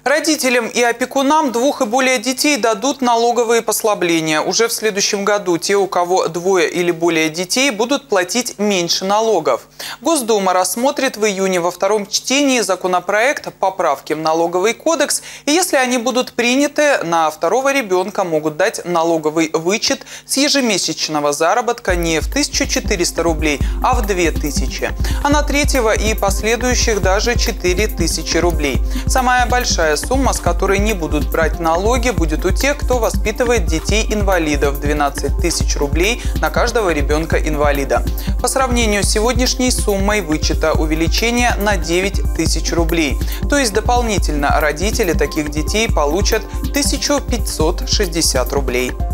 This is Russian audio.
Родителям и опекунам двух и более детей дадут налоговые послабления. Уже в следующем году те, у кого двое или более детей, будут платить меньше налогов. Госдума рассмотрит в июне во втором чтении законопроект поправки в налоговый кодекс. И если они будут приняты, на второго ребенка могут дать налоговый вычет с ежемесячного заработка не в 1400 рублей, а в 2000. А на третьего и последующих даже 4000 рублей. Самая большая сумма, с которой не будут брать налоги, будет у тех, кто воспитывает детей-инвалидов – 12 тысяч рублей на каждого ребенка-инвалида. По сравнению с сегодняшней суммой вычета увеличение на 9 тысяч рублей. То есть дополнительно родители таких детей получат 1560 рублей.